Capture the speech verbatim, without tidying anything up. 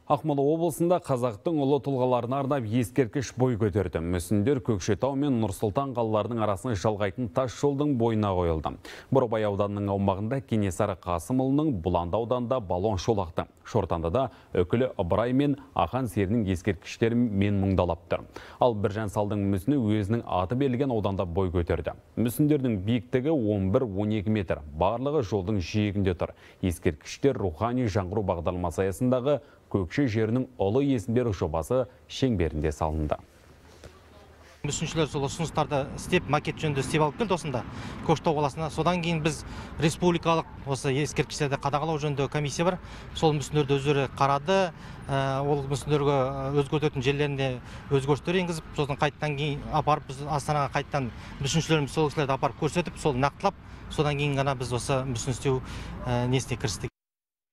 Ақмола облысында қазақтың ұлы тұлғаларына арнап ескерткіш бой көтерді. Мүсіндер Көкшетау мен Нұр-Сұлтан қалаларының арасына жалғайтын тас жолдың бойына қойылды. Бурабай ауданының аумағында Кенесары Қасымұлының, Бұланды ауданында балон шолақты. Шортандыда Үкілі Ыбырай мен Ақан серінің ескерткіштері мен мұңдалап тұр. Ал Біржан Салдың мүсіні өзінің аты берілген ауданда бой көтерді. Мүсіндердің биіктігі он бір он екі метр. Барлығы жолдың жиегінде тұр. Ескерткіштер рухани жаңғыру бағдарламасы аясындағы Көкше жерінің ұлы есімдері жобасы шеңберінде салынды. Мүсіншілер сол ұсыныстарды істеп, макет жөнінде істеп алып келді осында Көкшетау қаласына. Содан кейін біз республикалық осы ескерткіштерді қадағалау жөнінде комиссия бар. Сол мүсіндерді өздері қарады. Ол мүсіндерге өзгертетін жерлерінде өзгерістер енгізіп, сосын қайттан кейін апарып біз Астанаға қайттан мүсіншілеріміз сол кісілерді апарып көрсетіп, сол нақтылап, содан кейін ғана біз осы мүсін істеу несіне кірістік.